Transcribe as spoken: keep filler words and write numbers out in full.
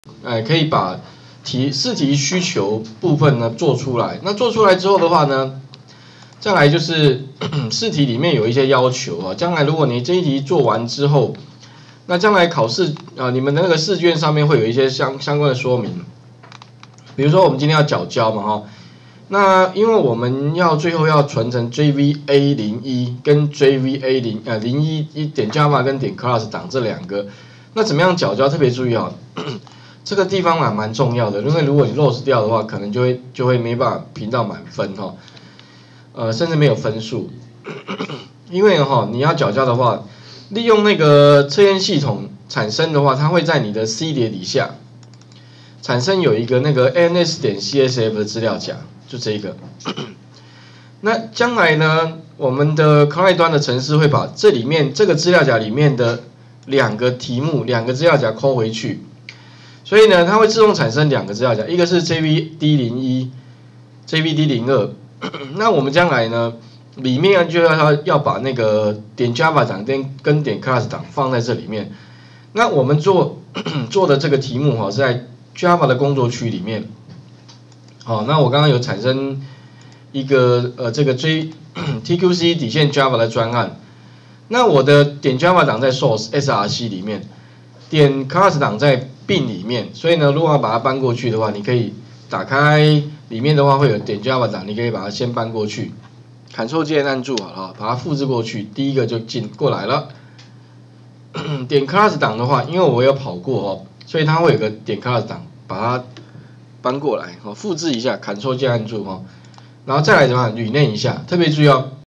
哎，可以把题试题需求部分呢做出来。那做出来之后的话呢，再来就是试题里面有一些要求啊。将来如果你这一题做完之后，那将来考试啊，你们的那个试卷上面会有一些相相关的说明。比如说我们今天要缴交嘛哈，那因为我们要最后要传成 J V A 零一跟 J V A 零呃零一一点 Java 跟点 class 档这两个，那怎么样缴交特别注意啊。这个地方啊蛮重要的，因为如果你 loss 掉的话，可能就会就会没办法评到满分哈，呃，甚至没有分数。因为哈、哦、你要缴交的话，利用那个测验系统产生的话，它会在你的 C 碟底下产生有一个那个 A N S 点 C S F 的资料夹，就这一个。那将来呢，我们的 client 端的程式会把这里面这个资料夹里面的两个题目、两个资料夹抠回去。所以呢，它会自动产生两个资料夹，一个是 J V D 零一、J V D 零二。那我们将来呢，里面就要要把那个点 Java 档跟跟点 class 档放在这里面。那我们做做的这个题目哈是在 Java 的工作区里面。好，那我刚刚有产生一个呃这个 J T Q C 底线 Java 的专案。那我的点 Java 档在 Source S R C 里面，点 class 档在bin 里面，所以呢，如果要把它搬过去的话，你可以打开里面的话会有点 Java 档，你可以把它先搬过去 ，Ctrl 键按住好了，把它复制过去，第一个就进过来了。点 class 档的话，因为我有跑过哦，所以它会有个点 class 档，把它搬过来，哦，复制一下 ，Ctrl 键按住哈，然后再来怎么样，rename一下，特别注意哦。